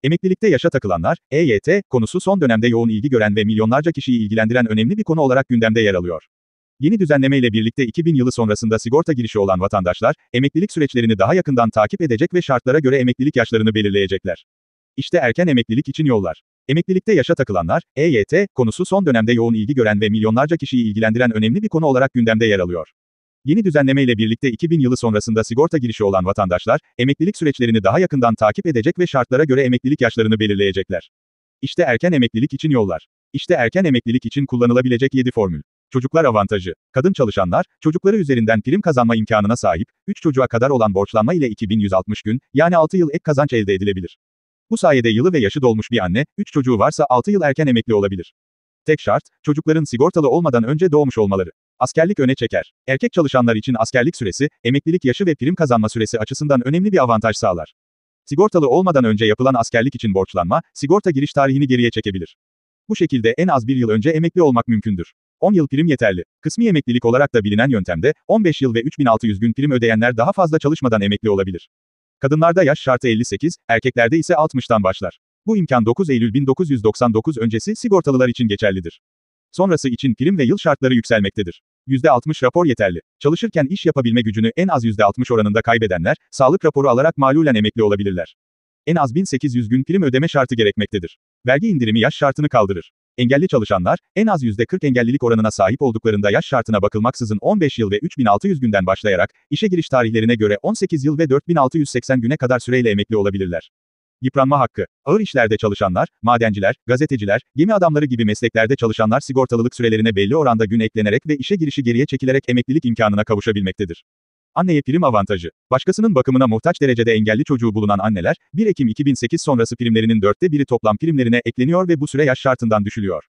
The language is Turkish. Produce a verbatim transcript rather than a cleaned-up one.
Emeklilikte yaşa takılanlar, E Y T, konusu son dönemde yoğun ilgi gören ve milyonlarca kişiyi ilgilendiren önemli bir konu olarak gündemde yer alıyor. Yeni düzenlemeyle birlikte iki bin yılı sonrasında sigorta girişi olan vatandaşlar, emeklilik süreçlerini daha yakından takip edecek ve şartlara göre emeklilik yaşlarını belirleyecekler. İşte erken emeklilik için yollar. Emeklilikte yaşa takılanlar, E Y T, konusu son dönemde yoğun ilgi gören ve milyonlarca kişiyi ilgilendiren önemli bir konu olarak gündemde yer alıyor. Yeni düzenlemeyle birlikte iki bin yılı sonrasında sigorta girişi olan vatandaşlar, emeklilik süreçlerini daha yakından takip edecek ve şartlara göre emeklilik yaşlarını belirleyecekler. İşte erken emeklilik için yollar. İşte erken emeklilik için kullanılabilecek yedi formül. Çocuklar avantajı. Kadın çalışanlar, çocukları üzerinden prim kazanma imkanına sahip, üç çocuğa kadar olan borçlanma ile iki bin yüz altmış gün, yani altı yıl ek kazanç elde edilebilir. Bu sayede yılı ve yaşı dolmuş bir anne, üç çocuğu varsa altı yıl erken emekli olabilir. Tek şart, çocukların sigortalı olmadan önce doğmuş olmaları. Askerlik öne çeker. Erkek çalışanlar için askerlik süresi, emeklilik yaşı ve prim kazanma süresi açısından önemli bir avantaj sağlar. Sigortalı olmadan önce yapılan askerlik için borçlanma, sigorta giriş tarihini geriye çekebilir. Bu şekilde en az bir yıl önce emekli olmak mümkündür. on yıl prim yeterli. Kısmi emeklilik olarak da bilinen yöntemde, on beş yıl ve üç bin altı yüz gün prim ödeyenler daha fazla çalışmadan emekli olabilir. Kadınlarda yaş şartı elli sekiz, erkeklerde ise altmıştan başlar. Bu imkan dokuz Eylül bin dokuz yüz doksan dokuz öncesi sigortalılar için geçerlidir. Sonrası için prim ve yıl şartları yükselmektedir. yüzde altmış rapor yeterli. Çalışırken iş yapabilme gücünü en az yüzde altmış oranında kaybedenler, sağlık raporu alarak malulen emekli olabilirler. En az bin sekiz yüz gün prim ödeme şartı gerekmektedir. Vergi indirimi yaş şartını kaldırır. Engelli çalışanlar, en az yüzde kırk engellilik oranına sahip olduklarında yaş şartına bakılmaksızın on beş yıl ve üç bin altı yüz günden başlayarak, işe giriş tarihlerine göre on sekiz yıl ve dört bin altı yüz seksen güne kadar süreyle emekli olabilirler. Yıpranma hakkı. Ağır işlerde çalışanlar, madenciler, gazeteciler, gemi adamları gibi mesleklerde çalışanlar sigortalılık sürelerine belli oranda gün eklenerek ve işe girişi geriye çekilerek emeklilik imkanına kavuşabilmektedir. Anneye prim avantajı. Başkasının bakımına muhtaç derecede engelli çocuğu bulunan anneler, bir Ekim iki bin sekiz sonrası primlerinin dörtte biri toplam primlerine ekleniyor ve bu süre yaş şartından düşülüyor.